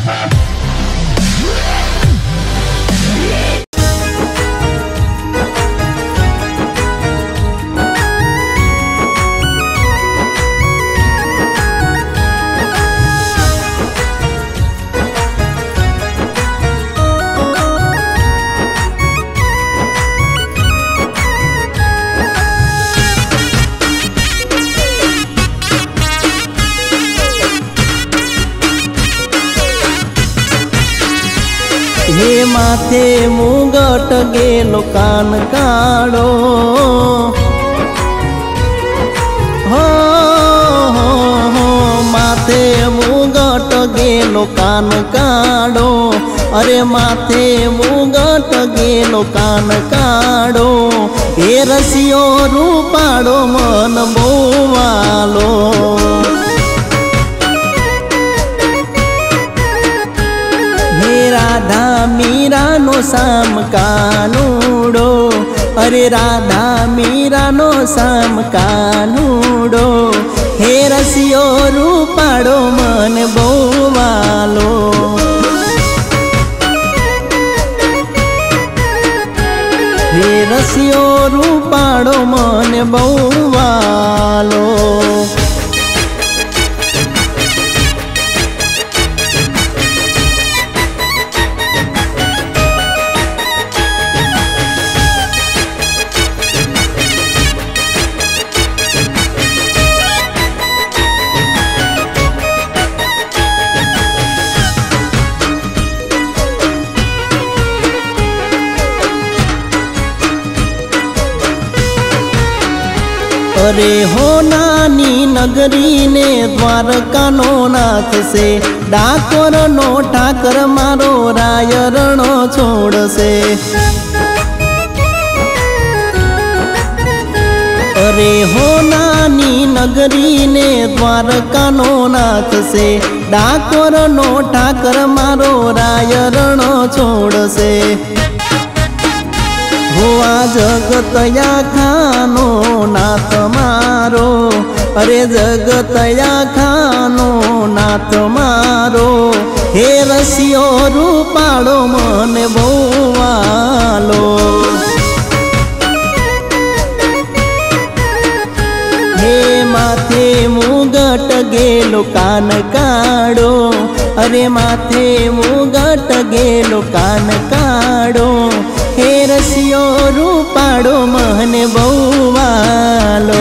हे माथे मुगट गेलो कान काढो हो हो हो माथे मुगट गेलो कान काढो अरे माथे मुगट गेलो कान काढो हे रसियो रूपाड़ो मन बोवालो राधा मीरा नो साम कानूडो अरे राधा मीरा नो साम कानूडो हे रसियो रूपाड़ो मन बोवालो हे रसियो रूपाड़ो मन बोवालो अरे हो नानी नगरी ने द्वारका नो नाथ से डाकोर नो ठाकर मारो रायरणो छोड़ से अरे हो नानी नगरी ने द्वारका नो नाथ से डाकोर नो ठाकर मारो रायरणो छोड़ से हुआ जगतया खानो नाथ मारो अरे जगतया खानो नाथ मारो हे रसियो रूपाड़ो मन बोवालो हे माथे मुगट गेलो कान काढो अरे माथे मुगट गेलो कान काढो हे रसियो रूपाड़ो मन बोवालो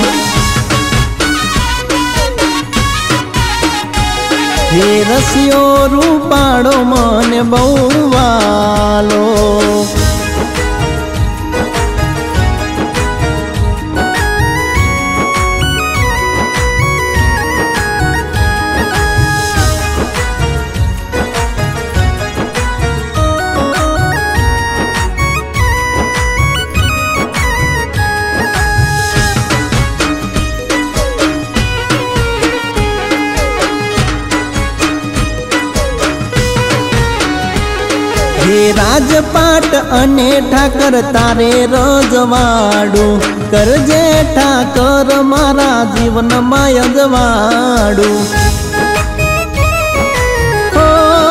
हे रसियो रूपाड़ो मन बोवालो हे राजपाट अने ठाकर तारे रजवाड़ू करजे ठाकर मारा जीवन मायजवाड़ू हो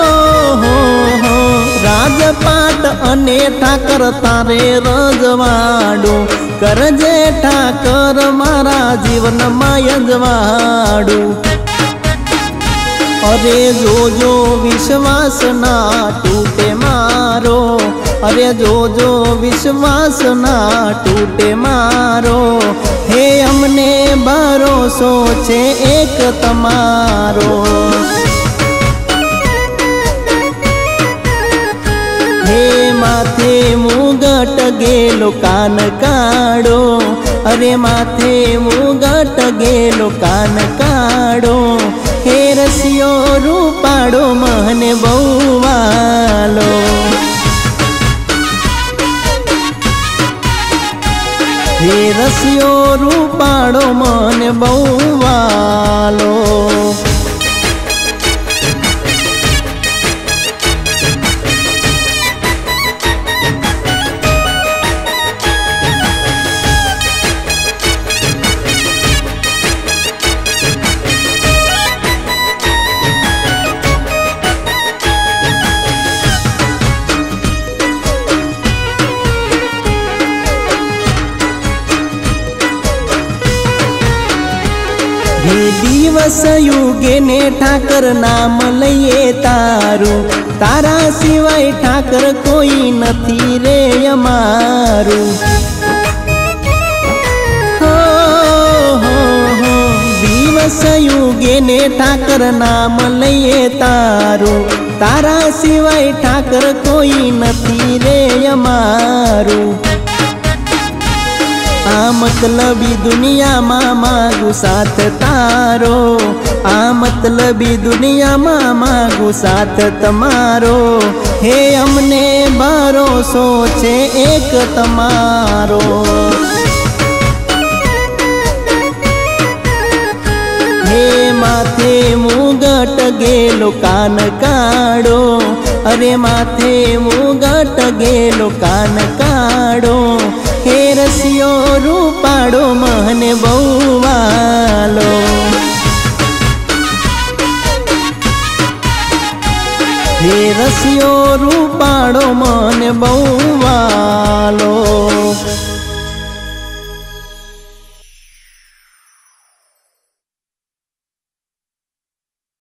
राजपाट अने ठाकर तारे रजवाड़ू करजे ठाकर मारा जीवन मायजवाड़ू अरे जो जो विश्वास ना टूटे मारो अरे जो जो विश्वास ना टूटे मारो हे हमने भरोसो छे एक तमारो हे माथे मुगट गेलो कान काढो अरे माथे मुगट गेलो कान काढो हे रसियो रूपाड़ो मन बोवालो हे रसियो रूपाड़ो मन बोवालो दिवस युगे ने ठाकर नाम लईए तारू, तारा सिवाय ठाकर कोई नथी रे अमारू। दिवस युगे ने ठाकर नाम लईए तारू, तारा सिवाय ठाकर कोई नथी रे अमारू। आ मतलबी दुनिया में मांगू साथ तारो, आ मतलबी दुनिया में मांगू साथ तमारो। हे अमने भरोसो छे एक तमारो। हे माथे मुगट गेलो कान काढ़ो, अरे माथे मुगट गेलो कान काढ़ो। हे रसियो रूपाड़ो महने बहु वालो, हे रसियो रूपाड़ो महने बहु वालो।